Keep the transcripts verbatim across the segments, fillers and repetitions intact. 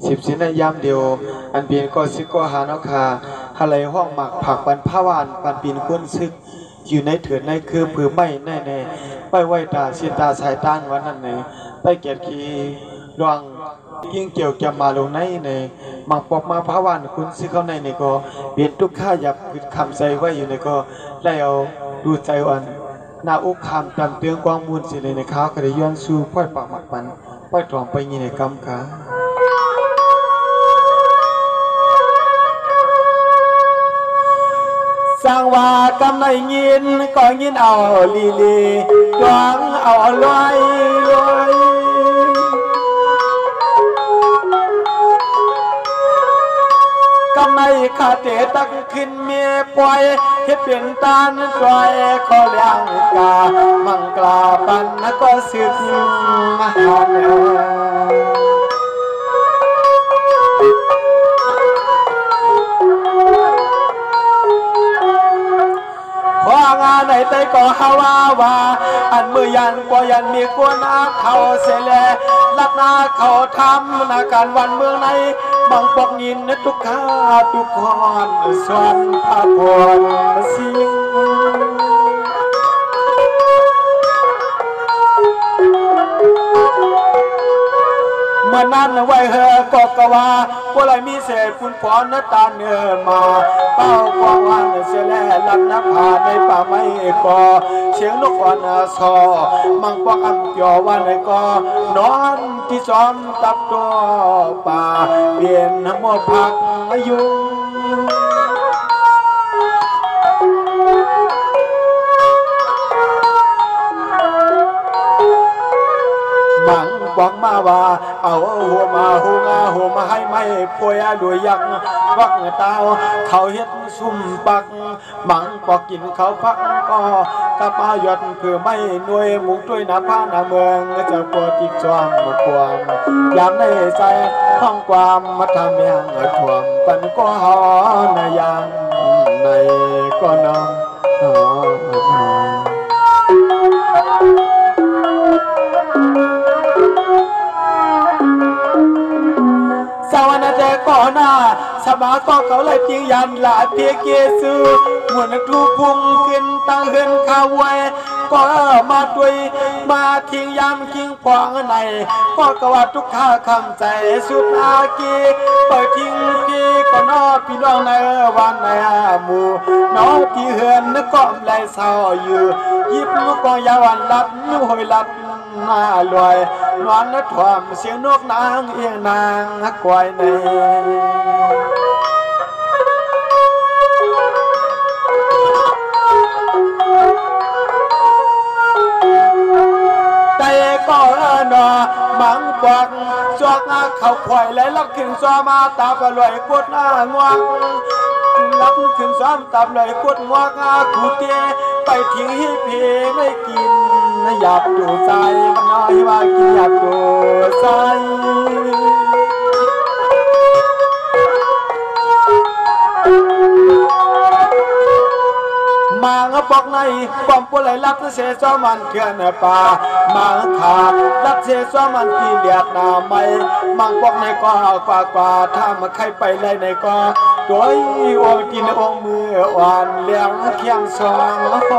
สิบสินในยามเดียวอันเปลี่ยนก็ซึกก็หานคาฮะไหลห้องหมักผักปันผ้าวานปันปีนก้นซึกอยู่ในเถื่อนในคือผือไม่แน่แน่ไปไหวตาสิตาสายต้านวันนั้นในไปเกียรกีรวงยิ่งเกี่ยวกับมาลงในในมังปอกมาผ้าวานคุณซึกเข้าในในก็เปลี่ยนทุกข้าหยับคำใจไว้อยู่ในก็ได้เอาดูใจวันนาอุคามตำเตืองกวางมูลสิเลยในข้าวกระย้อนสู่พ่อยปากหมักปันพ่อยตรองไปยีในกำกาสร้างว่ากำในยินก็ยินเอาลีลีดวงเอาลอยลอยกำในขาเตตักขึ้นเมียปล่อยให้เปลี่ยนตาลตรอยขอเลี้ยงกามังกลาปันก็สึกมหาเนงานในใจก็ฮาวาว่าอันมือยันกว่ายันมีกวนอาเขาเสลลักนาเขาทำนาการวันเมืองในบางปอกยินทุกข้าทุกคนสวนพระพรสิงเมื่อนั้นไว้เฮอกอกว่าพวกไรมีเศษฝุ่นฝนตาเนื้อมาเป้ากองวันเสียแลลับนับผ่านในป่าไม้ก่อเสียงนกอ่อนซอมังปอกอัมเปียววันในก่อนอนที่ซ้อมตับตัวป่าเปลี่ยนหัวพักยุงมังบอกมาว่าเอาหัวมาหัวงาหัวมาให้ไม่ป่วยด้วยยักวักเตาเขาเฮ็ดซุ่มปักมังปอกกินเขาพักก็กระปายอดคือไม่หน่วยหมุกด้วยนาผ้านาเมืองจะปวดจิกจอมความยามในใจห้องความมาทำยังถ่วมปันก็หอในยังในก็นอนสวรรค์แต่ก่อนหน้าสมาก็เขาเลยจริงยันละเพียเกซูหมุนทุกพุงขึ้นตั้งเฮือนข้าวไว้ก็มาด้วยมาทิ้งยามทิ้งขวางในก็กว่าทุกข้าคำใจสุดอากีเปิดทิ้งพี่ก็นอพี่น้องในวันในหมู่น้องที่เฮือนนึกก็ไหลเศร้าอยู่ยิบลูกกองยาวันลัดนุ่งหอยลัดหน้าลอยนอนนัดถ่วมเสียงนกนางเอียงนางฮักควายในแต่ก็นอมังปอกจอกเขาควายและลักขึ้นซ้อมาตาปลอยกดหน้างวงลักขึ้นซ้อมตาปลอยกดงวงอาคูเตไปทิ้งให้เพไม่กินหยับดูใจมันน้อยว่ากินหยับดูใจมังปอกในความปวดไหลลักเสียซ้อมันเขื่อนป่ามังขาดลักเสียซ้อมันที่เลียดนาไม่มังปอกในก็กว่ากว่าถ้ามาใครไปเลยในก็ตัวอีโอกินองมืออ่อนเลี้ยงเคียงสองฟ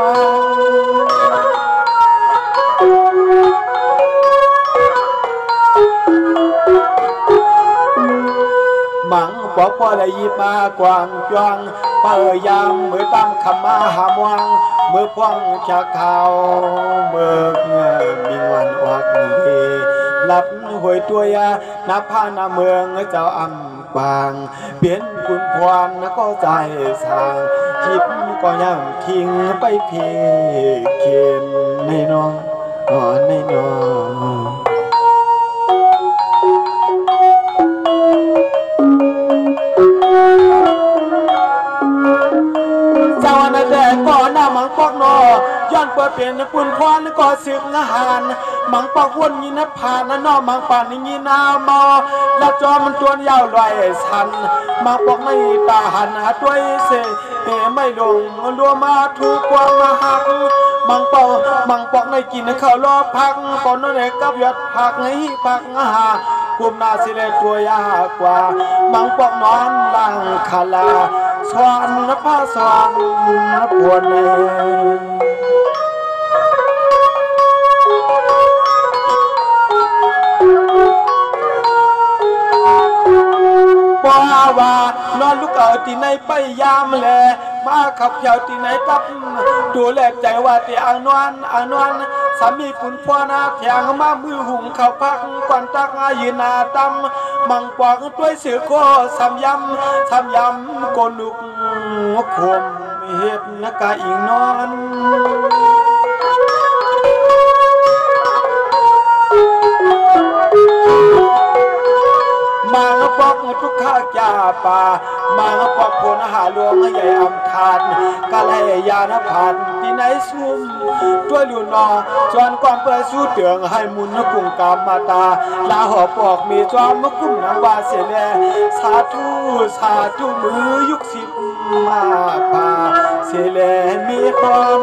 มังปอกพอได้ยิบมากวางจวงเปิดยามมือตั้มขมาหามวังมือพ่วงจากเขามือมีวันออกมือหลับหวยตัวยานับผ้านาเมืองเจ้าอ่ำบางเปลี่ยนคุณพรก็ใจสางจิบก็ยังทิ้งไปเพียเขียนในนอนนอนในนอนเจ้าหน้าแต่ก่อนหน้ามังปอกนอย้อนเปิดเปลี่ยนปุ่นพรก็สึกอาหารมังปอกวนยินผ่านนอมังป่านยินนามอและจอมันตัวยาวลอยสันมังปอกไม่ตาหันหาด้วยเสเอไม่ลงรัวมาถูกกว่ามาหักมังปอกมังปอกในกินข้าวรอพักก่อนนั่นเองกับยอดผักให้ผักอาหาร กกุมนาสิเลตัวยากว่ามังปอกนอนลังคาลาสวรรค์ผ้าสวรรค์พวนเนบ่ว่านอนลูกเอาที่ไหนไปยามแลมาขับเขียวที่ไหนตับดูแลใจว่าที่อ่างนวลอ่างนวลสามีปุ่นพ่อนาแทงมามือหุงข้าวพักก่อนตักอายืนนาตำมังปอกด้วยเสือโคสามยำสามยำโกนุกคมเห็ดนักกาอิงนอนมางปอกทุกข้าจ่าป่ามางปอกผลอาหารหลวงใหญ่อำทานกะเลยยานผ่านที่ไหนซุ่มตัวหลุนอจวนความเปิดสู้เตืองให้มุนกุ่งกามมาตาลาหอปอกมีจอมกุ้มนางวาเสเลสาธุสาธุมือยุกสิบมาป่าเสเลมีความ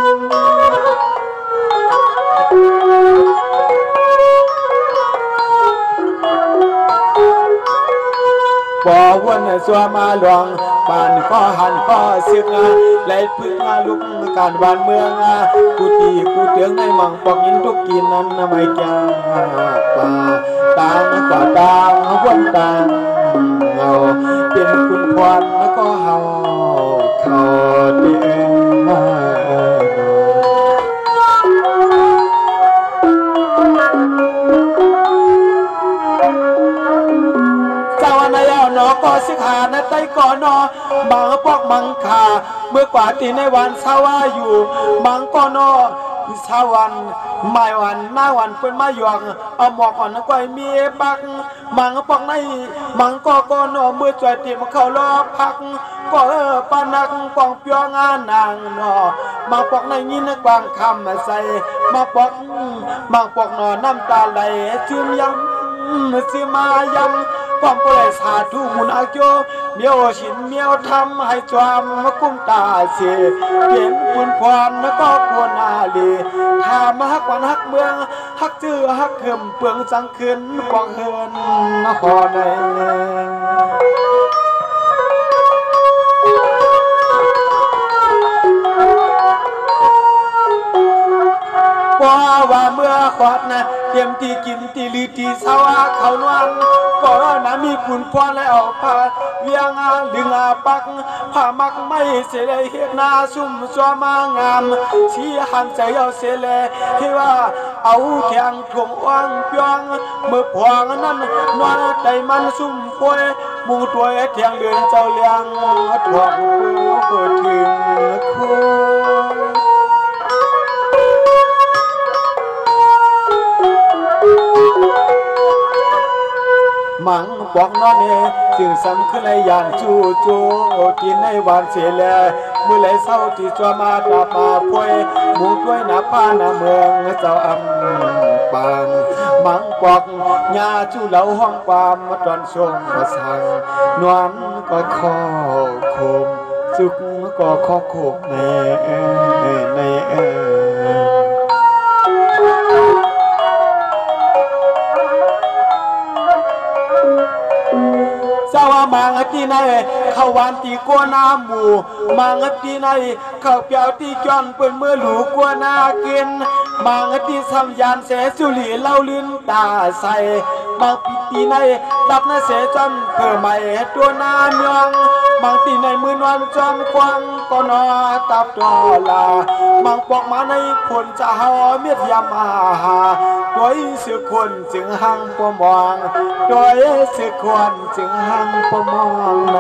บ่วนสัวมาหลวงบ้านก็หันก็ซึกไหลพึ่งมาลุกการบ้านเมืองกูตีกูเตืองในมังปอกยินทุกกินนั้นไม่แก่ป่าต่างกว่าต่างวนต่างเงาเป็นคุณควันแล้วก็เฮาเขาเตียงมาหนอก็สิขาในใต้ก่อนนอมังปอกมังคาเมื่อกว่าตีในวันสาวาอยู่มังก่อนอสาวันไม่วันหน้าวันเป็นมาหยองเอาหมอกอ่อนก้อยมีปักมังปอกในมังก็ก่อนอเมื่อจอยตีมาเข้ารอพักก็เออปานักกองเปียงานนางนอมังปอกในยินกวางคำใส่มาปอกมังปอกนอน้ำตาไหลซึมยังซึมมายังความปล่อยสาธุมุนอาโยเมียวชินเมียวทำให้จวามกุ้มตาเสียเห็นบุญพรแล้วก็ควรนาลีทามาฮักวันฮักเมืองฮักจื้อฮักเขิมเปลืองสังคืนปองเฮินนครในว่าว่าเมื่อขอดนะเตรียมตีกินตีลือตีสาวาเขานวลก็น้ำมีปุ่นพรและออกผ้าเวียงอาดึงอาปักผ้ามักไม่เสลเฮ็ดนาซุ่มซัวมางามชี้หันใจเอาเสลเฮว่าเอาแข็งทวงอ่างเปียงเมื่อพวงนั้นนวลใจมันซุ่มป่วยมุงตัวเทียงเดือนเจ้าเลี้ยงทวงเปิดถึงคู่มังปอกนอนเนจึงสำขึ้นในยานจูจูกินในวันเสียแลเมื่อไรเศร้าที่จวมาตาปาพวยหมูด้วยนาป้านาเมืองเจ้าอำปางมังปอกยาจูเหลาห้องความมาตอนช่วงมาสั่งนวลก็คอโคมจุกก็คอโคกในในเอสาวมังตีในข้าววันตีกัวน้ำหมูมังตีในข้าวเปียวตีจอนเปิดเมื่อหลูกัวนากินมังตีสัมยานเสสุลีเล่าลื่นตาใสมังตีในดับนาเสจอนเพื่อไม่ตัวน้ำยองมังตีในมือนวันจอนกวางก็นอตับตัวลามังปอกมาในผลจะหาเมียดยามาหาตัวเสือคนจึงหังปมองตัวเสือคนจึงหังปมองใน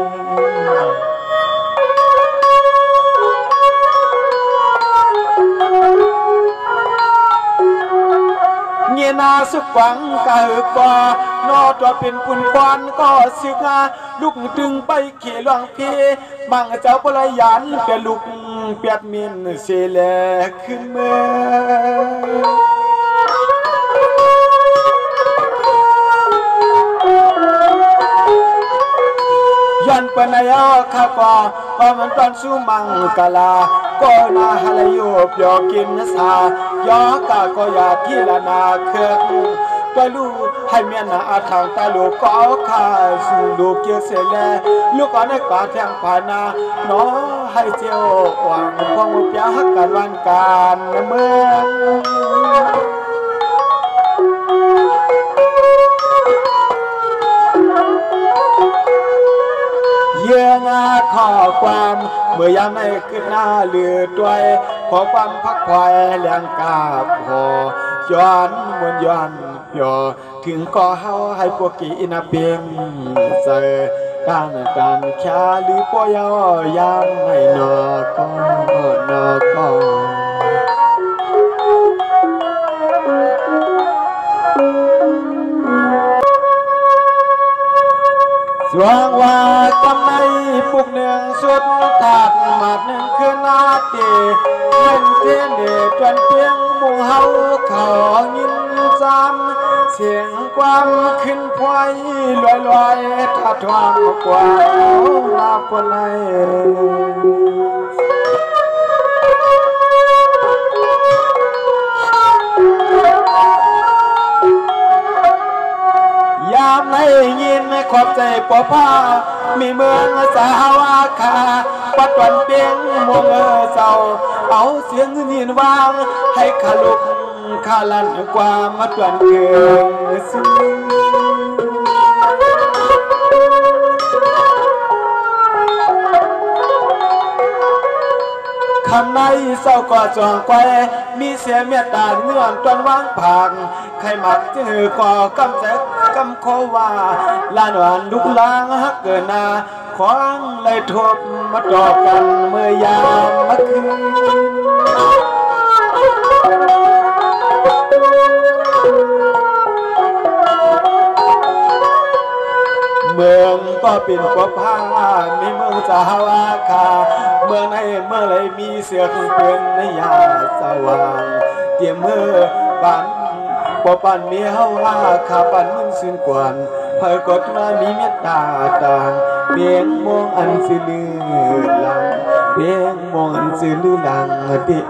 เงียนาสุฝังกะหึกบ่นอตัวเป็นปุ่นควันก็สึกาลุกตึงไปเขี่ยหลวงพี่มังเจ้าปลายยันเปียลุกเปียดมินเสแลขึ้นเมื่อยันปนายาข้าปอก็มันตอนสู้มังกะลาก็นาฮาลโยเปียกินสายอกะก็ยาที่ละนาเคืองตัวลูให้เมียนอาทางตาลูกก็เอาข้าสู่ลูกเกี่ยวเสียแลลูกก็ในป่าแทงผ่านนาน้อให้เจียวหวังพวงมุกยาหักกันวันการเมืองเยื่องาข้อความเมื่อยามในขึ้นหน้าเลือด้วยขอความพักควายแรงกาบพอย้อนมวนย้อนย่อถึงก่อเฮาให้พวกกีนาเปียงเสอการการแค่หรือปอยยามในนอก็นอก็สว่างว่ากำในปุกหนึ่งสุดถาดมาดหนึ่งคือนาตีเงินเทียนเดือดจวนเพียงมูเฮาเขายินซ้ำเสียงความขึ้นพวยลอยลอยถ้าทวามกว่าลาปนในยามในยินขอบใจปอผ้ามีเมืองสาวาคาปัดวันเปียงมวงเออเศร้าเอาเสียงยินวางให้ขาลุกขาลันกว่ามาตวนเกินสูคำในเศร้าก่อจองไกวมีเสียเมียตาเงื่อนตวนวางผังใครมักจือก่อกำแจกำโคว่าลานวันลุกล้างฮักเกินนาขวางเลยทบมาดอกกันเมื่อยามมาคืนเมืองก็เป็นกว่าผ้ามีเมืองสาวาคาเมืองในเมื่อไรมีเสือคงเป็นในยาสว่างเตรียมเมื่อปันปอปันมีเฮาว่าขาปันมึนซึ้งกวนเผยกดมามีเมตตาต่างเพียงมองอันสิลือหลังเพียงมองอันสิลือหลังติ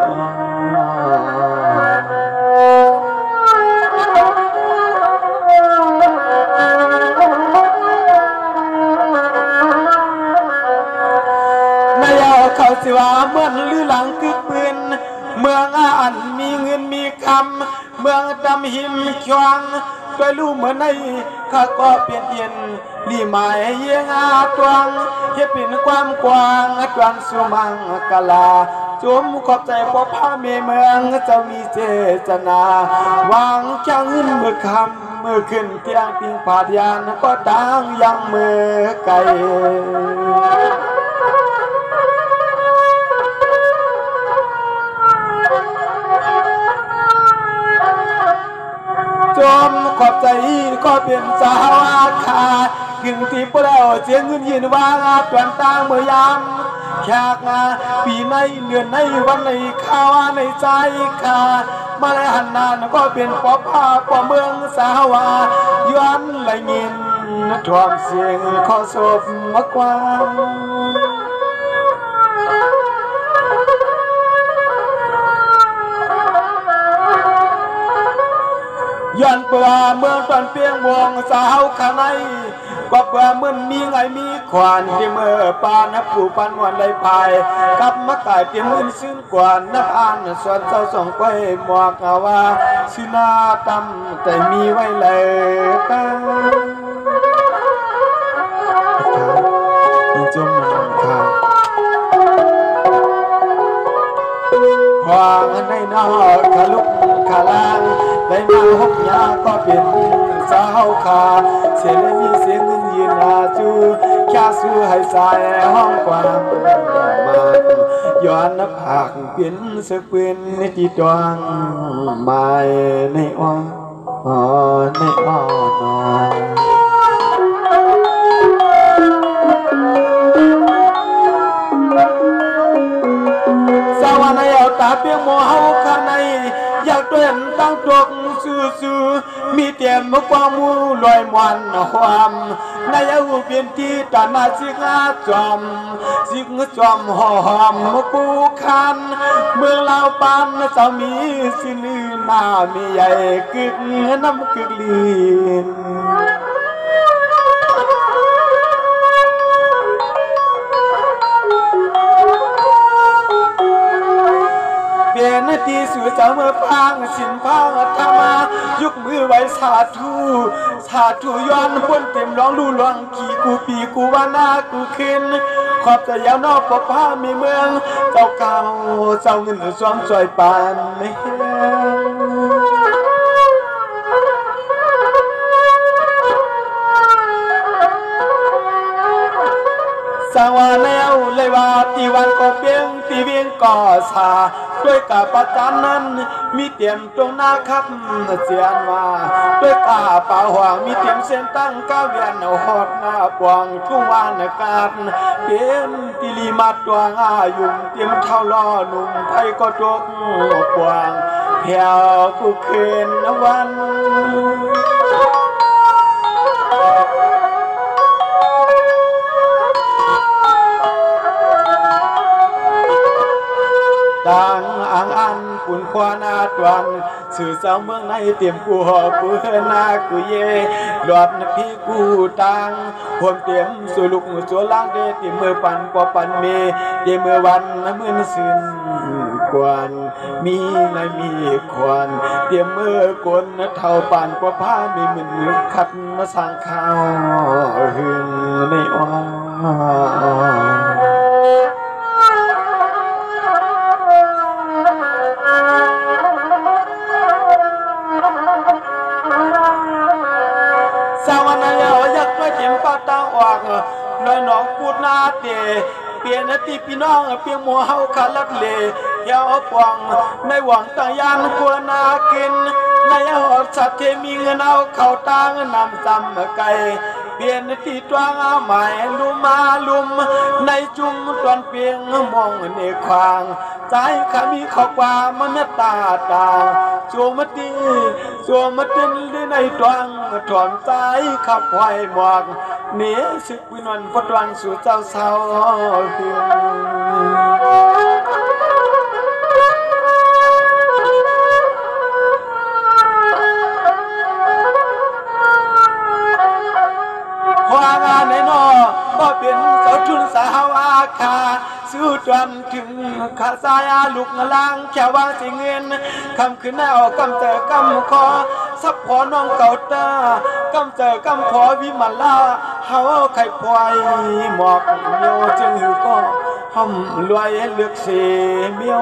เขาสิว่าเมืองลือหลังคือปืนเมืองอันมีเงินมีคำเมืองดำหิมควงด้วยลู่เหมือนในข้าก็เปลี่ยนเย็นลีหมายเยี่ยงอาตวงเฮ็ดเป็นความกว้างตวงสุมังกลาจมขอบใจพอพาเมเมืองเจ้ามีเจตนาวางจังเงินมือคำมือขึ้นเตียงปิงผาดยานก็ดังยังมือไกลจมขอบใจก็เป็นสาวาคาถึงที่พวกเราเสียงเงินยินวางตวนตางเมื่อยามแขกปีในเดือนในวันในข้าวในใจขามาเลยหันนานก็เป็นปอผ้าปอเมืองสาวาย้อนไหลเงินทวมเสียงขอศพมากกว่าย้อนเปล่าเมืองตอนเปียงวงสาวขาในก็เปล่าเมื่อมีไงมีขวานที่เมื่อปานนับผู้ปันวันได้พายกับมะกายเตรียมมือซึ้งกว่านับอ่านส่วนเจ้าส่งไปหมวกว่าสุนาตำแต่มีไว้เลยกันจมน้ำขาควางในนอกขลุกขาลางได้มาหกยาก็เป็นสาวขาเสียงมีเสียงเงินยืนหาจูแค่สู้ให้สายห้องความมาย้อนนับหักเป็นสักเป็นในจีตวงไม่ในอ้อในอ้อนอสาวนาเอาตาเปียงโมเฮาข้าในอยากเดินตั้งตกซื่อๆมีมีเตรียมมกว่ามูลอยมวนความนายอูเปลี่ยนที่ตานาสิงาจอมสิงจอมหอมมกูคันเมืองลาวปานจะมีสิลือหน้ามีใหญ่กึกน้ำกึกลีนเป็นที่สู่เสมอพังสินพังธรรมายกมือไว้สาธุสาธุย้อนพ้นเต็มร้องดูร้องขี่กูปีกูว่านากูขึ้นขอบจะยาวนอกปกผ้ามีเมืองเจ้าเก่าเจ้าเงินสวมสวยปานไม่เห็นสางว่าแนวเลยว่าตีวันก็เปียงตีเวียงก่อสาด้วยกาประจานนั้นมีเตรียมตรงหน้าครับเสียนว่าด้วยกาป่าหวางมีเตรียมเส้นตั้งก้าวเวียนเอาหอดหน้าปวงทุ่งวานอากาศเป็นติลีมาตัวง่ายุ่งเตรียมเท่าล้อหนุ่มไทยก็ตกปวงแผ่วกูเขินวันดังอ่างอันปุ่นควานาตวันสื่อสาวเมืองในเตรียมกูหอกูเฮนากูเย่หลอดพี่กูตังหวมเตรียมสู่ลูกสู่ล่างเดเตรียมมือปันปอปันเมเตรียมมือวันมือสิ้นกวนมีในมีควันเตรียมมือกลเท่าปันปอผ้ามีมือขัดมาสร้างข้าวหึงในอ้อน้อยน้องพูดนาเดเปลี่ยนตีพี่น้องเปียงมัวเฮาขาลัดเลเยาวปองในหวังต่างยานกลัวนากินในหอดสัตว์เทมีเงินเอาเข่าตางนำจำไก่เปลี่ยนตีตวงอาหมายลุมมาลุมในจุ่มตอนเปียงมองเนควางใจขามีขอกว่ามันตาตาโจมตีโจมตีในตวงถอนใจขับไหวหมอกเนื้อสึกวินวันพดวันสู่เจ้าเศร้าความงานในนอบ่เป็นเจ้าทุนสาวอาคาสู้จนถึงขาสายอาลูกล่างแค่วางสิเงินคำขึ้นแนวกำเจอกำคอซับพอน้องเก่าตากำเจอกำพอวิมาลาเฮาไข่พลอยหมอกเมียวจึงหิวก็ห้อมรวยเลือกเสียเมียว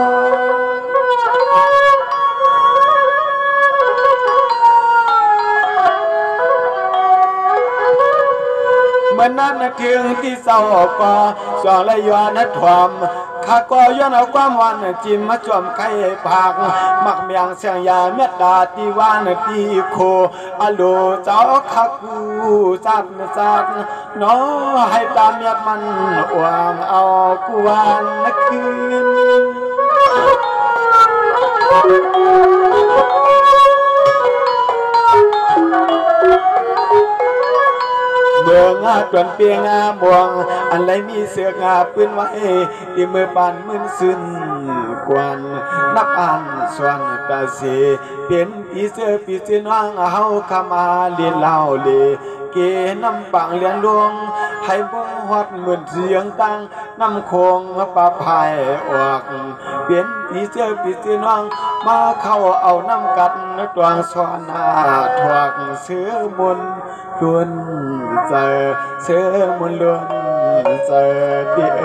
เมื่อนั้นถึงที่เศร้าก็สองเลยย้อนทวมข้าก็ย้อนเอาความวันจิ้มมาจวมไข่ผักมักเมียงเสียงยาเม็ดดาตีวานตีโคอโลเจ้าข้ากูจัดจัดน้อให้ตามเมียมันอวงเอากูวันคืนเมืองอาจวนเปียงอาบวงอันไรมีเสือกอาปืนไว้ที่มือปานมืนซึนกวนนักอ่านส่วนตาเสเป็นปีเสือปีเสือน้องเฮาขมาเลียนเล่าเลเกน้ำปังเลียนลวงให้บ่ฮอดเหมือนเสียงตั้งน้ำโคงปลาพายออกเปลี่ยนปีเสือปีเสือน้องมาเข้าเอาน้ำกัดตวงสวนาถวกเสือมนล้วนเจอเสือมนล้วนเจอเดี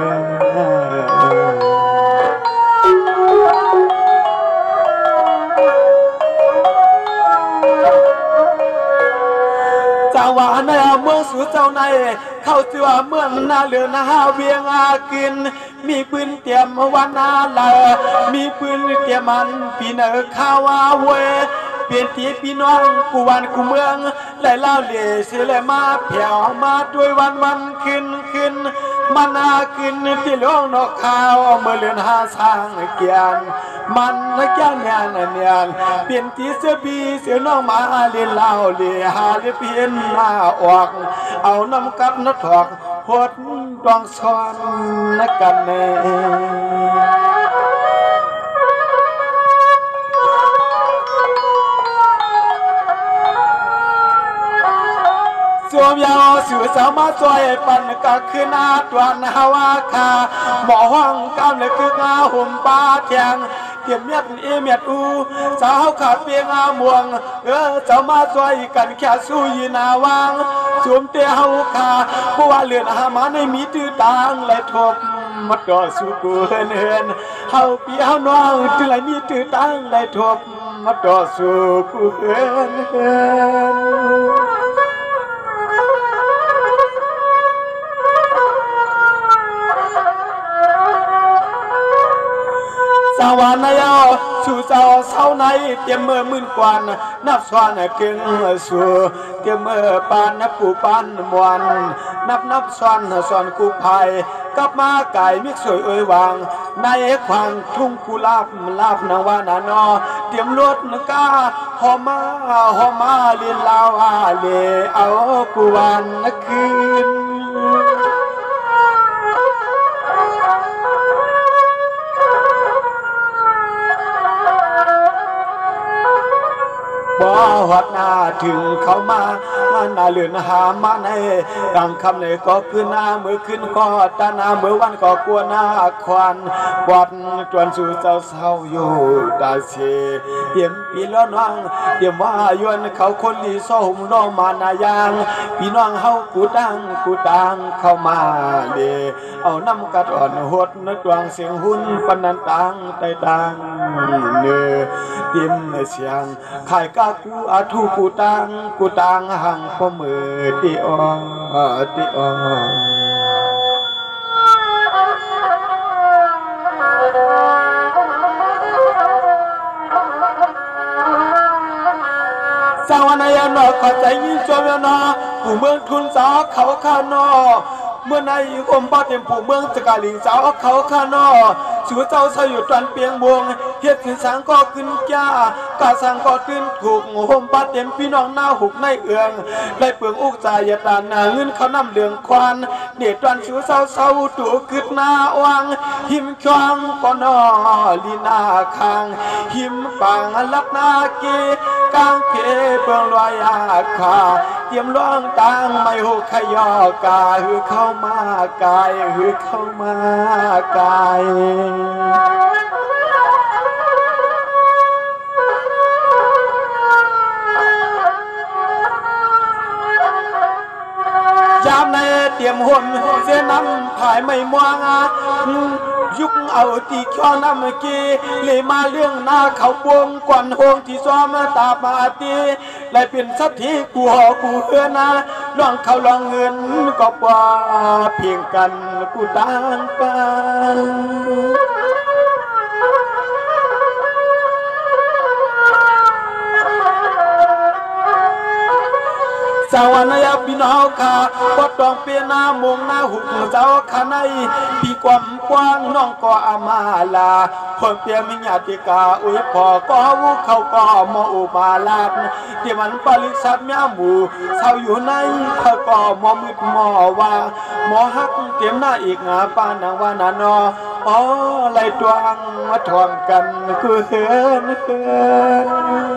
ยวจังหวะในเมืองสู่เจ้าในเข้าเสือเมืองนาเลือนาเวียงอากินมีปืนเตรียมวันนาลามีปืนเตรียมมันปีเนอข้าวาเวเปลี่ยนตีพี่น้องกูวันกูเมืองไหลเล่าเล่เสียเลยมาเผียวมาด้วยวันวันขึ้นขึ้นมันนาขึ้นที่หลวงนกขาวเมื่อเลือนหาสร้างเกียนมันนักยันยานเนียนเปลี่ยนที่เสือบีเสือน้องมาเลียนเล่าเลียหาเลียเพียนหน้าออกเอาน้ำกับน้ำถอกพดดวงซ้อนนักกันแน่สวมยาวสื่อสามารถช่วยปั่นก็คือนาตัวนาว่าคาหมอห้องกำเลยคืองาหุ่มป้าเทียงเทียมเมียดเอเมียดอูสาวขาดเปียงอาม่วงเออสามารถช่วยกันแค่สู้ยีนาวางสวมเตียวคาเพราะว่าเลือนหามาในมีตื้อต่างและทบมัดดอสู้กูเฮินเฮินเฮาปีเฮาน้องจึงไรมีตื้อต่างและทบมัดดอสู้กูเฮินเฮินสาวานายาสู่สาวเศร้าในเตรียมเมื่อมื่นกวนนับสวานเก่งสู่เตรียมเมื่อปานนับปูปานมวนนับนับสวานสวานกูภัยกับมาไก่มิกสวยเอ่ยวางในควางทุ่งกุลาบลาบนาวานานอเตรียมรถนกาหอมาหอมาเลียนลาวาเลเอากูวันนักคืนบ่หัดหน้าถึงเขามาหน้าเลือนหามาในกลางคำเลยก็คือหน้ามือขึ้นก็ตาหน้ามือวันก็กลัวหน้าควันวันจวนสู่เจ้าเศร้าอยู่ตาเสียเตรียมปีล้อนวังเตรียมว่ายวนเขาคนดีโซ่หุ่มน้องมานายางพี่น้องเฮากูดังกูตังเข้ามาเดเอาน้ำกัดอ่อนหดนึกดวงเสียงหุ่นปนันตังไตตังเนื้อเตรียมเสียงขายกากูอาทูกูตังกูตังหังพ่อมือติออติออสาวนายนอขอใจยิ่งจมนอผู้เมืองทุนสาวเขาข้านอเมื่อในอมป้าเต็มผู้เมืองจะกาลิงสาวเขาข้านอสู่เจ้าสยุดตันเปียงบวงเฮ็ดสินสังก็ขึ้นจ้ากาสังก็ขึ้นถูกโฮมป้าเต็มพี่น้องหน้าหุกในเอืองได้เปลืองอุกใจยตานาเงินเขานำเดืองควานเด็ดตันสู่เศร้าเศร้าตัวขึ้นหน้าวังหิมชวงก็นอลีนาคางหิมปังลักนาเกกางเพเปลืองลอยอาคาเตรียมร้องตังไม่หุกขยอกาหือเข้ามากายหือเข้ามากายยามในเตรียมหุ่นเสียน้ำผายไม่มวงยุกเอาตีข้อน้ำกีเลยมาเรื่องหน้าเขาปวงกวนหงที่ซ้อมตาปาตีเลยเป็นสัตทีกูหอกูเอื้อนะลองเขาลองเงินก็ว่าเพียงกันกูต่างกันสาวนาอยากพี่น้องข้าปดดองเปียหน้ามงหน้าหุกเจ้าข้าในพี่ความกว้างน้องก็อามาลาคนเปียมิญาติกาอุ้ยพอก็วุเขาก็มออุบาลาดที่มันปลิสัตแม่หมูเศร้าอยู่ในเขาก็มอมืดมอว่าหมอฮักเตรียมหน้าอีกงาปานางวานานออ๋อไล่ตัวอังมาทวงกันคือเฮินเฮิน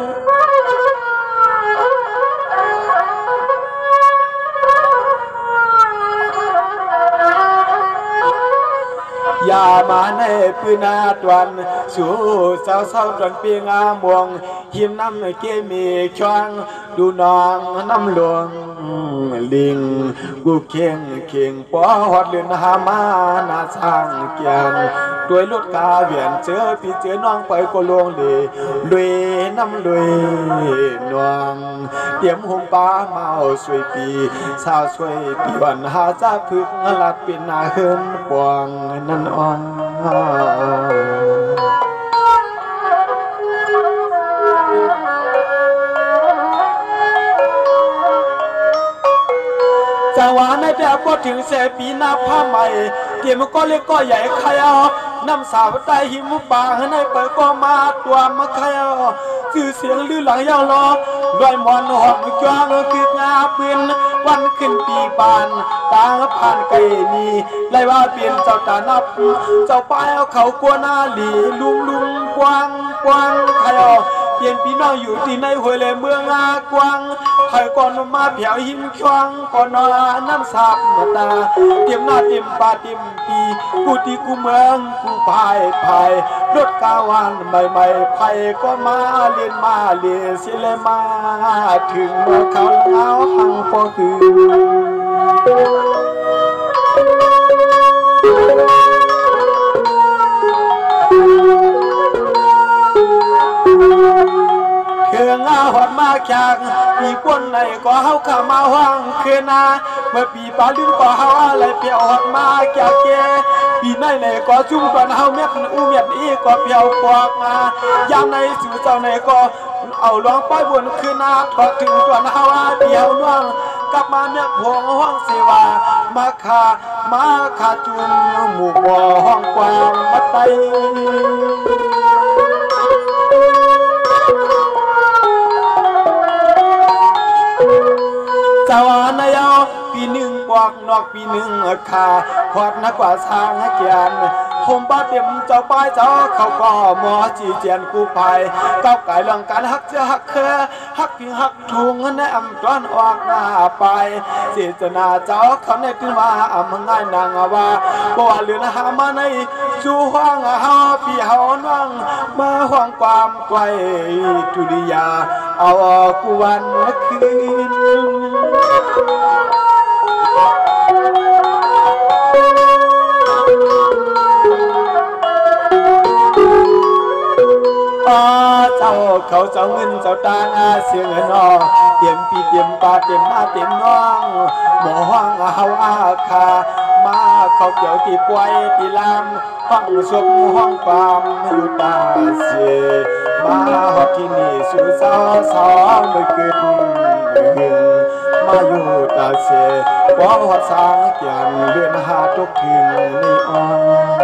ยามาในพื้นาตวันสู่สาวสาวตอนเปียงอามวงหิมน้ำเกมีช่วงดูนองน้ำหลวงลิงกูเข่งเข่งปอหอดเลือนหามานาสร้างเกียนด้วยรถกาเวียนเจอพี่เจอน้องไปก็ลวงเลยลุยน้ำลุยนวงเตรียมหงป้าเมาสวยปีสาวสวยปีวันหาจ้าพึกลัดเป็นนาเฮินปวงนั่นอ่อนสจังหวะในแต่พอถึงเสปีหน้าผ้าใหม่เกี่ยมก็เล็กก็ใหญ่ใครเอาน้ำสาวใต้หิมป่าในเปิดก็มาตัวมาใครเอาชื่อเสียงลือหลังยาวล้อลอยมอนหอมจวงคืองาปืนวันขึ้นปีบานตาผ่านไก่นีไล่ว่าเปลี่ยนเจ้าตานับเจ้าป้ายเอาเขากลัวหน้าหลีลุงลุงกวางกวางใครเอาเปลี่ยนพี่น้องอยู่ที่ในห้วยเลยเมืองอากวางไทยก่อนมาเผียวหิมชวงก่อนนอนน้ำสาบมาตาเตรียมหน้าเตรียมปาเตรียมปีกูตีกูเมืองกูพายพายรถกาวานใหม่ๆไผ่ก็มาเลียนมาเลียนเสียเลยมาถึงเมื่อเขาเล้าหังพอคือเครื่องอาหอดมาจากปีก้นไหนก็เฮาข้ามาว่างคืนนาเมื่อปีปาลิ้นก็เฮาอะไรเปียวหอดมาจากแกปีไหนไหนก็จุ่มก่อนเฮาเม็ดอู้เม็ดอีก็เปียวปอกมายามในสู่เจ้าไหนก็เอาลองป้ายบนคืนนาถอดถึงก่อนเฮาเปียวน่วงกลับมาเมียพวงห้องเสวามาคามาคาจุ่มหมู่บ่อห้องกวางมาไตสวรรค์ยาวปีหนึ่งปอกนอกปีหนึ่งขาขอดนักกว่าช้างเกียนผมป้าเต็มเจ้าป้ายเจ้าเขาก็หมอจีเจียนกูไปเก้าไก่เรื่องการฮักเจ้าฮักเคอฮักพิงฮักทุงในอำตอนออกหน้าไปเจตนาเจ้าเขาในขึ้นมาอำง่ายนางว่าบ่ว่าเรือนหามาในสู่ห้องเฮาพี่เฮาน้องมาห้องความไกวจุลิยาเอากูวันคืนเจ้าเขาเจ้าเงินเจ้าตาเสียเงินนองเตรียมปีเตรียมปลาเตรียมมาเตรียมน้องหมอห้องเฮาอาคามาเขาเกี่ยวตีป่วยตีลามห้องศพห้องความอยู่ตาเสียมาฮอดที่นี่สู่สาวสาวไม่เกิดมาอยู่ตาเสียขอหัดสางเกียนเลื่อนหาทุกคืนในอ้อ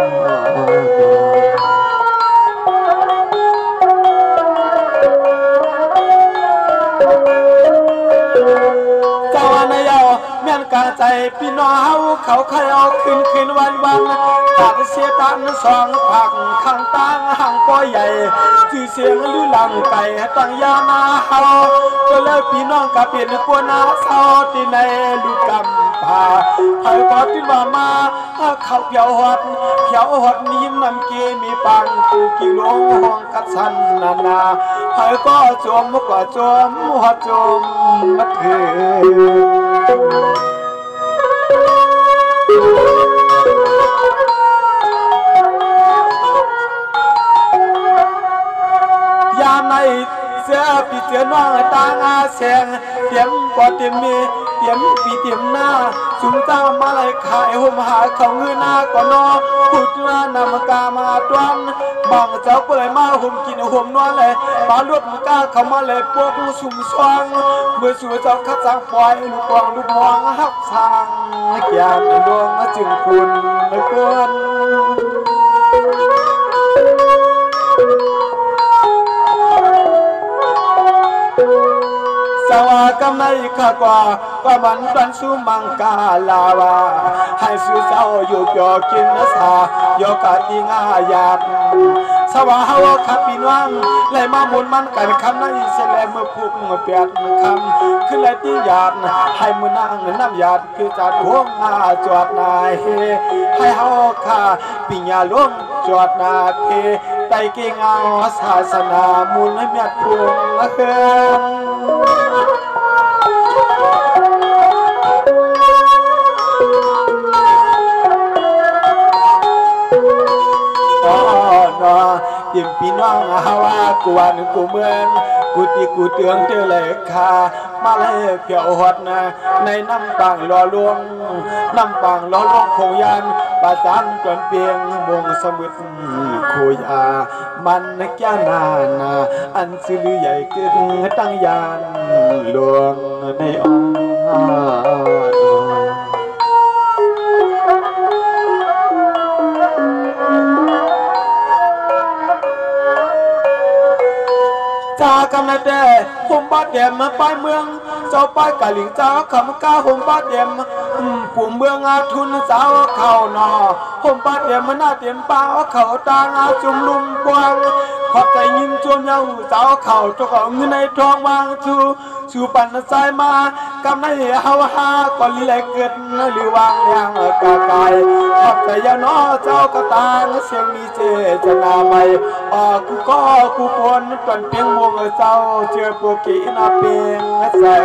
กาใจพี่น้องเฮาเขาใครเอาคืนคืนวันวันตัดเสียตันสองผักข้างตั้งห่างป้อยใหญ่ชื่อเสียงลือหลังไก่ตั้งยานาเฮาก็เลยพี่น้องกับเปลี่ยนกวนนาเศร้าที่ในลูกกำพาไผ่พอที่ว่ามาเขาเพียวหอดเพียวหอดนิ่มน้ำเกมีปังกูกี่ลงห้องกัดสันนานาไผ่ก็จมกว่าจมหัวจมมัดเถื่อยามในเสื้อปีเตียนว่างตางอาแสงเตรียมกอดเตรียมมีเตรียมปีเตรียมหน้าสุนเจ้ามาเลยขายห่มหาเขาเงือหน้าก่อนนอพูดว่านำกามาตวนบางเจ้าก็เลยมาห่มกินห่มนวลเลยปลาลวดมันกาเขามาเลยพวกสุ่มสว่างเมื่อสู่เจ้าขัดสางปล่อยลูกกองลูกมองหักทางแก่นดวงจึงคุณเกินสวากำไนข้ากว่าก็มันดันสู้มังกาลาวาให้สู้เจ้าอยู่เกี่ยวกินนะสาโยกาติงายาดสวาเฮาขับปีนวังเลยมาหมุนมันกันคำนั้นเสลเมื่อพุกเมื่อเปียดคำขึ้นเลยตีหยาดให้มือนั่งน้ำหยาดคือจัดพวงอาจวดนายให้เฮาขาปิญญาล้มจวดนาเพไตเก่งเอาศาสนามุนให้เมียดพวงเฮือนยิ่งพี่น้องฮาวากวนกูเมืองกูตีกูเตืองเจอเลยคามาเลยเพียวหดนะในน้ำปังรอลวงน้ำปังรอลวงคงยันประสานจนเปียงวงสมุทรคุยอามันนักยานานาอันซื้อใหญ่เกินตั้งยานหลวงในอ้อนาเดหุ่มบ้าเดียมไปเมืองเจ้าไปกะหลิงเจ้าคำก้าหุ่มบ้าเดียมปุ่มเมืองอาทุนเจ้าเข่าหนอหุ่มบ้าเดียมมันน่าเตียมป้าเข่าตางอาจุ่มลุมกวางขอบใจยิ้มจมยังเจ้าเข่าตัวเขาเงินในทองวางชูชูปันใจมากำในเฮาฮาก่อนเล็กเกิดหรือวางแรงกะกายขอบใจยาน้อเจ้ากระตางเสียงมีเจตนาใหม่ออกูก็กูปนตอนเพียงวงเจ้าเจอพวกกีนาเพียงใส่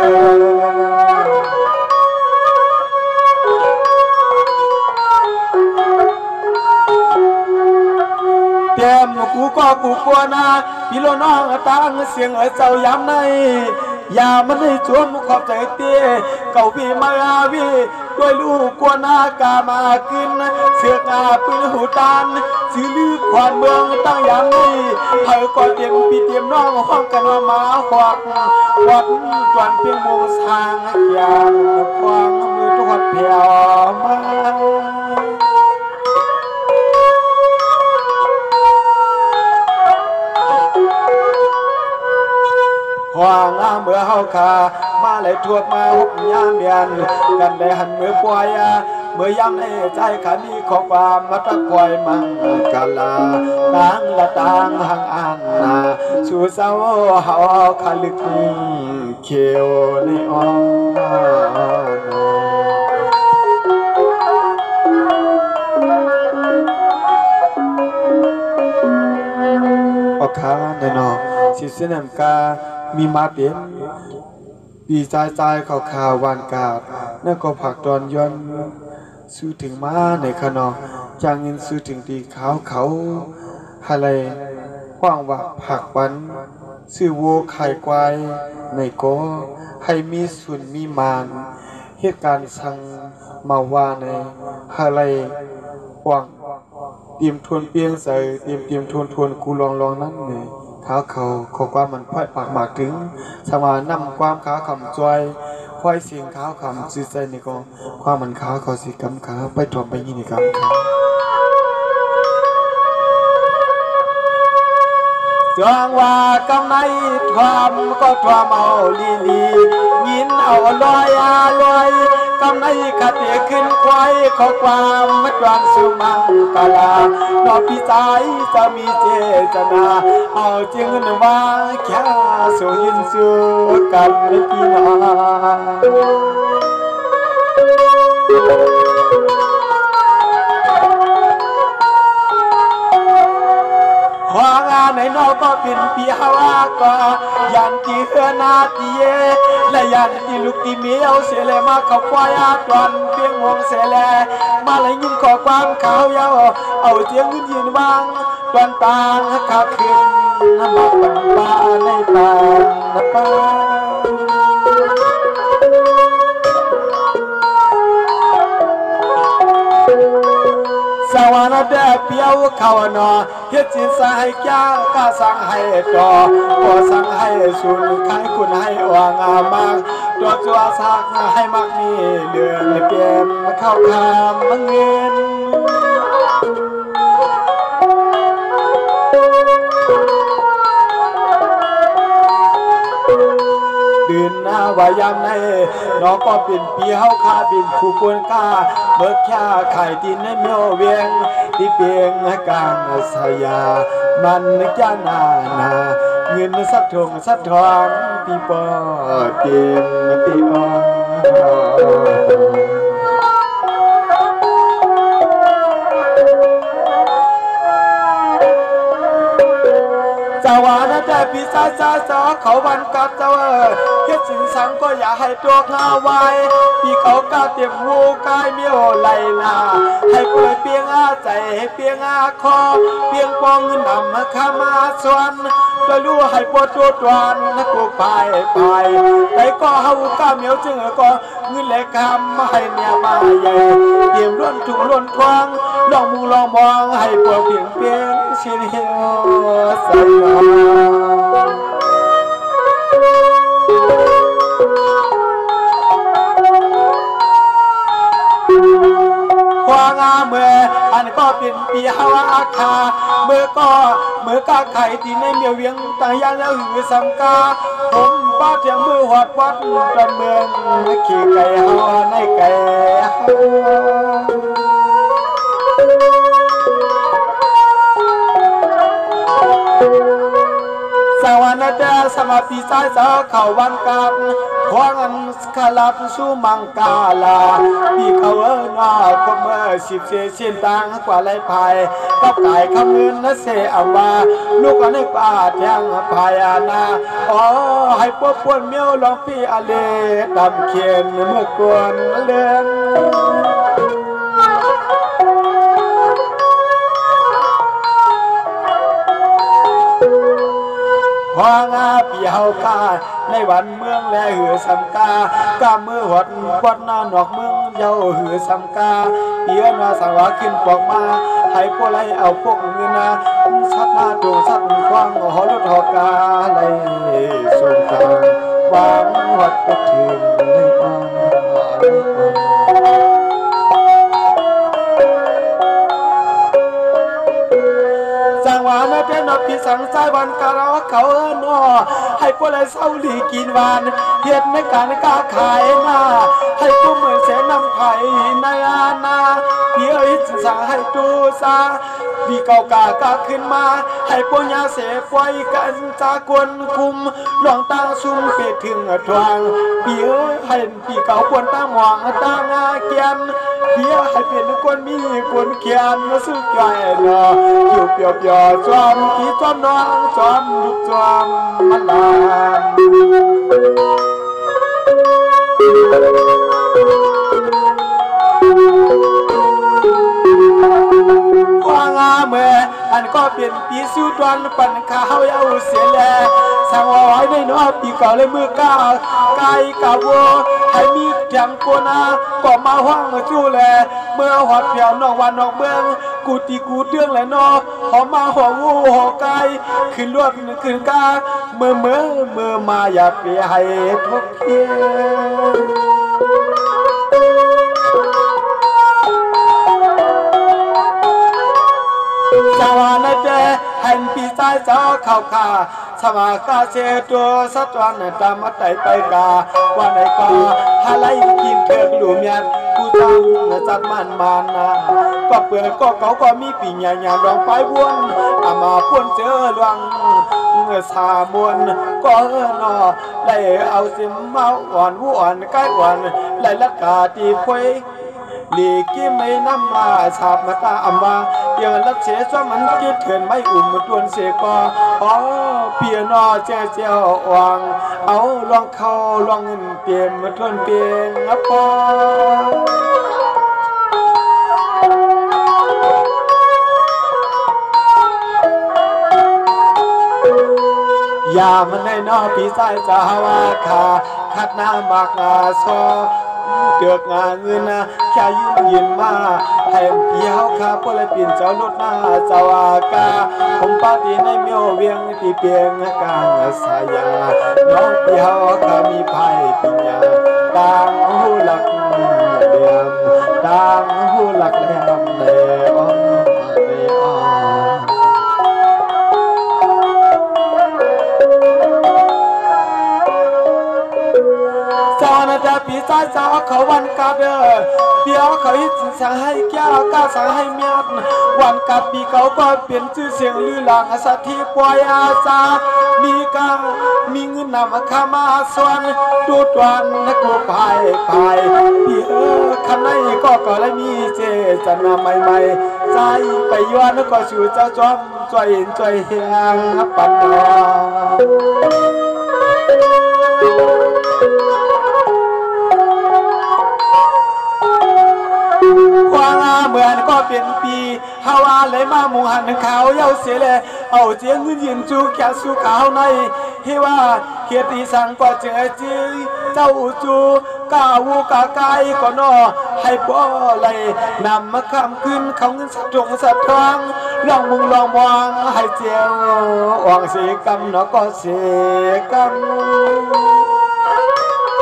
เต็มกูก็กูกลัวนะพี่โลน้องตางเสียงเจ้าย้ำในอย่ามันให้ชวนขอบใจเตี้ยเก่าพี่มาวีด้วยลูกกวนากามาขึ้นเสือกอาปืนหูตานซื้อลือขวานเมืองตั้งยามนี้เธอก็เตรียมพี่เตรียมน้องห้องกันมาขวักวัดจวนเพียงวงสางเกียงควางมือทุกข์เพียวมาห่วงอาเมื่อเฮาขามาเลยทวดมาหุบยามเมียนกันได้หันมือป่วยเมื่อยามในใจขันนี้ขอความมาตะคอยมังกาลาต่างละต่างห่างอันนาสู่เศร้าเฮาขาลึกเขียวในอ้อมอขาในนอสิเสนมกามีมาเปลี่ยนปีใจใจข่าวข่าววานกาบนั่นก็ผักตอนย้อนสู้ถึงมาในขนอจางเงินสู้ถึงตีขาวเขาอะไรกว้างว่าผักวันซื้อวัวไข่ควายในก็ให้มีส่วนมีมานเหตุการณ์สั่งมาว่าในอะไรกว้างเตรียมทวนเปียงใส่เตรียมเตรียมทวนทวนกูลองลองนั่นเนี่ยขาเขาขอความมันพ่อยปากหมากถึงสมานำความขาคำจอยควายเสียงขาคำซื้อใจนี่ก็ความมันขาเขาสิกำขาไปถ่วมไปยี่นี่กำขาจวงว่ากำในทวมก็ทวมเอาลีลียินเอาลอยอาลอยกำในขัดเตะขึ้นควายขอความมัดวางสุมังกาลานอพี่ใจจะมีเจตนาเอาจึงนว่าแค่สูยินสูกันพี่น้องว่างานในนอกก็เป็นปีฮาวาก็ยันตีเฮือนาตีเยและยันตีลูกตีเมียวเสียเลยมาเขาควายอาตอนเพียงวงเสียแลมาเลยยินขอความขาวยาวเอาเสียงยืนยืนวางตอนต่างขับขึ้นมาปันป่าในป่าป่าสวรรค์เด็กเปียวเขาหนอเฮ็ดจิตสายแก้วก็สั่งให้ต่อก็สั่งให้สุนขายคุณให้วางามากตัวจัวสักให้มักมีเดือนเกมเข้าคามเงินดินหน้าวายามในน้องก็เป็นปีเฮาคาบินผู้ปนกาเบิกแค่ไข่ดินในเมียวเวียงที่เปียงกลางสยามันจะนานาเงินสักทงสักทองที่ปอเตียมที่อ่อนสวรรค์แต่ปีศาจเจ้าเขาวันกับเจ้าเฮ็ดสินสังก็อย่าให้ตัวข้าไว้ปีเขาก้าเตรียมหูกายเมียวไหลนาให้เปิดเปียงอาใจให้เปียงอาคอเปียงปองนำข้ามาสวนก็รู้ให้ปวดตัวตวนนักกูไปไปแต่ก็เฮาก้าเมียวจึงก็เงินเล็กคำมาให้เนี่ยมาใหญ่เตรียมล้นถุงล้นทวงลองมูลองมองให้ปวดเปียงเปียงเชียวใส่ควางาเมื่ออันก็เป็นปีฮาวอาคาเมื่อก็เมื่อกาไข่ที่ในเมียวเวียงต่างยานแล้วหือสังกาผมป้าเทียงมือหอดวัดประเมืองขี่ไก่ฮาวในไก่สวรรค์เจ้าสมาปิสายสาวเขาวันกันขวางอันคาลับสู่มังกาลาปีเขาเอิญว่าพบเมื่อสิบเสียเส้นต่างกว่าไรพายกับไก่คำเงินนะเสอว่าลูกก็นึกว่าแทงพายานาอ๋อให้พวกพวนเมียวลองพี่อาเลดำเขียนเมื่อกวนเลื่อนพองาปีเฮากาในวันเมืองและหือสัมกากามือหดปดหน้าหนอกเมืองเยาหือสัมกาเปียนว่าสังวาขึ้นปอกมาให้พวกไรเอาพวกเงินนะสัตว์หน้าดูสัตว์ควางหอรถหอกาไรสงกาวางหดก็ถึงในอ่อนสังวานะเจนพิสังสายวันกาเราเขาเอินอให้พวกไรเศร้าหลีกินวานเฮ็ดในการกาขายหน้าให้ผู้เหมือนเสนำไผ่ในอาณาเพียริษสาให้ดูซาปีเก่ากากาขึ้นมาให้พวกยาเสพไว้กันจากวนคุมหลวงตาซุ่มเปถึงทวงเปียให้ปีเก่าควรตั้งหวังตั้งอาเกียนเพียให้เป็นคนมีคนเขียนสุดใหญ่เนาะอยู่เปียวเปียวจอมกี่จอมน้องจอมลูกจอมมันลานว่างาเมื่ออันก็เปลี่ยนปีสู้ดวนปันข้าวเอาเสียแลสังวรได้เนาะปีเก่าเลยมือก้าวไก่กาวัวให้มีแถมโกนาก็มาห้องจู้แลเมื่อหอดเพียวนอกวันนอกเมืองกูตีกูเตื้องแหละเนาะหอมมาหัววูหัวไก่ขึ้นรวดขึ้นกาเมื่อเมื่อเมื่อมาอย่าเปียให้ทุกเพียสวรรค์เจ้าแห่งปีสายเจ้าเข้าขาสมากาเสตัวสัตวันตามมาไต่ไปกาวันไหนก็หาไล่กินเถือกหลุมยันกูจังจัดมันมานาก็เปิดก็เขาก็มีปีใหญ่ใหญ่ลองไปวนอามาพ่นเจอหลวงเงสามวนก็นอไล่เอาสิมเมาอ่อนวูอ่อนใกล้อ่อนไล่ละกาตีพวยหลีกิไม่น้ำมาสาบมาตาอัมวาเดี๋ยวลักเสียสมันกิดเถินไม่อุ่มมาตวนเสกออ๋อเปียนอเจ้าเจ้าวังเอาลองเข้าลองเงินเตรียมมาทวนเปียงอ่ะปอยามันในนอปีสายจาวาคาขัดหน้ามากงาซอเดือกงาเงินนะแค่ยืนยืนมาให้เพียวข้าพวกเลยเปลี่ยนเจ้าลดหน้าเจ้าอากาผมปาตีในเมียวเวียงตีเปียงกลางสายาน้องเพียวข้ามีภัยปิญญาต่างหูหลักเดียมต่างหูหลักแหลมเลออนเลออนสอนจะปีสายสาวเขาวันกาเดอเดี๋ยวเขาให้สั่งให้แก้วก้าสั่งให้เมียดวันกับปีเขาก็เปลี่ยนชื่อเสียงลือหลังสัตย์ที่ปล่อยอาซามีกามีเงินนำข้ามาส่วนดูดวันนักกูพายพายพี่เออคันไหนก็ก็เลยมีเจตนาใหม่ๆใจไปย้อนก็ชูเจ้าจอมจ่อยจ่อยเฮียงปันนอความเหมือนก็เป็นปีฮาวาเลยมาหมู่หันเขาเย้าเสียเลยเอาเจียงเงินยืนจูแค่สู้ขาวในเฮว่าเขียตีสังก็เจอจีเจ้าจูกาวูกาไกก็นอให้พ่อเลยนำมาคำขึ้นเขาเงินสัตว์ตรงสัตว์ทองลองมุงลองมองให้เจียวอ่องเสียกำนอก็เสียกำ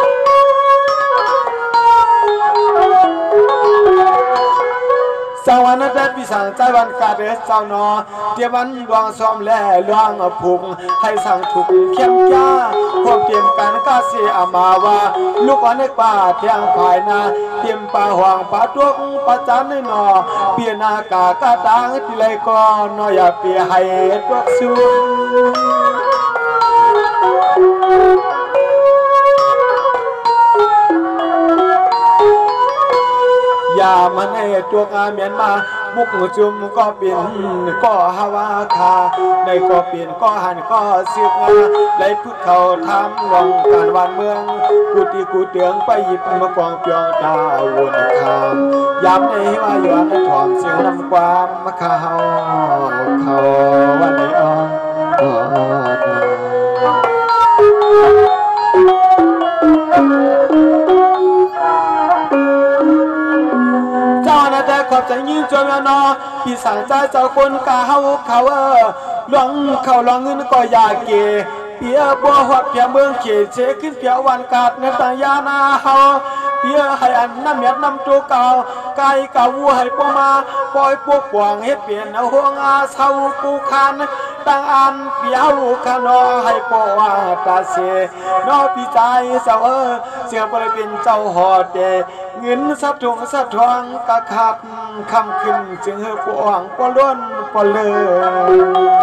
สวรวันนั้นได้ปีสั่งใจวันกาเดเจ้านอเดี๋ยววันดวงซ้อมแล่ลวงพุงให้สั่งถูกเข้มจ้าพวกเตรียมกันก็เสียมาว่าลูกอันในป่าเทียงภายนาเตรียมป่าห่วงป่าตัวป่าจันนอเปียนากากาตังที่ไรก็นออย่าเปียให้ตัวสูอย่ามันให้ตัวงาเมียนมามุกจุมก็เปลี่ยนก็ฮาวาคาในก็เปลี่ยนก็หันก็เสียงาไหลพึ่งเขาทำลองการวันเมืองกูตีกูเตืองไปหยิบมากองเปียงดาววนคามย้ำในว่าย้อนในถ่อมเสียงนำความมาข่าวเขาวันในอ้อแต่ขอบใจยิ่งจนนอพี่สั่งใจเจ้าคนกาเฮาเขาเออหลวงเขาหลวงเงินก็อยากเกเปียบัวหัดเปียเมืองเขตเชขึ้นเปียวันกาดในตายานาเฮาเปียให้อันน้ำเมียดน้ำตัวเก่าไก่เก่าวัวให้ปอมาปล่อยพวกหวงเฮ็ดเปลี่ยนเอาห่วงอาเศร้ากูคันตั้งอันเปียวขนอให้ปอว่าตาเสนอพี่ใจเสาเออเสียงบริเป็นเจ้าหอดเดเงินสับถุงสับทองกะขับคำขึ้นจึงเฮปวงปอล้นปอเลย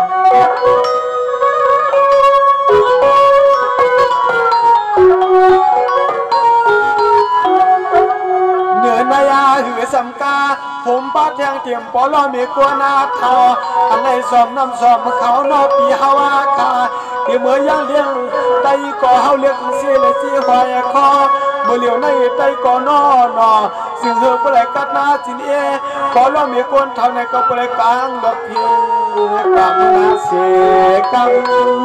เหนือนายาหือสำกาผมป้าแทงเตียมปอล้อมีกัวนาทออันในสอมน้ำสอมเขานอปีฮาวาคาเดี๋ยวเมื่อย่างเลี้ยงไตก่อเฮาเลี้ยงเสียเลยจีหอยคอเมื่อเหลียวในไตก่อนอนอซึ่งเฮอปลายกัดนาจินเอปอล้อมีคนเท่าในก็ปลายกลางดอกเพียงกลางนาเสกัง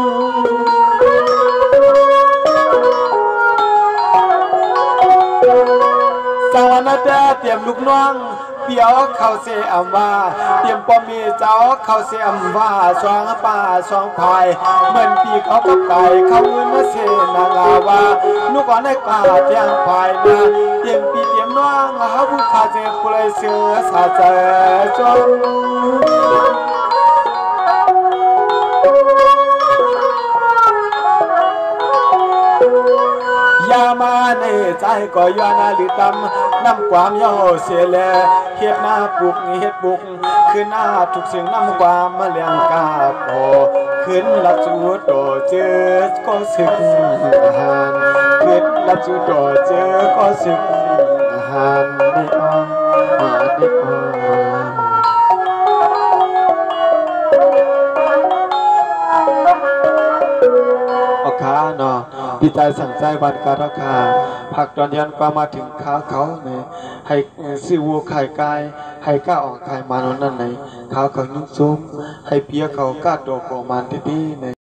สาวนาเดเตรียมลูกน้องเปียวเขาเสียอำว่าเตรียมปอมีเจ้าเขาเสียอำว่าสองป่าสองพายเหมือนปีเขากับไก่เขาเงินมาเสนางาว่าลูกอ่อนในป่าเทียงพายนาเตรียมปีเตรียมน้องหาผู้ขาเจ็บผู้เลยเสือสาเจจงยามาในใจก็ย้อนลิตำน้ำความย่อเสียแลเฮ็ดหน้าปุกเฮ็ดบุกคือหน้าทุกสิ่งน้ำความมาเลี้ยงกาโปขึ้นรับจูโตเจอก็สึกอาหารขึ้นรับจูโตเจอก็สึกอาหารในอ้อมมาในอ้อมโอเคเนาะพี่ใจสั่งใจวันการราคาผักตอนยันก็มาถึงขาเขาเนี่ยให้ซื้อวัวไข่ไก่ให้ก้าออกไข่มาโน่นนั่นไหนเขาเขานุ่งซุ้มให้เพียเขาก้าตัวโกมันที่นี่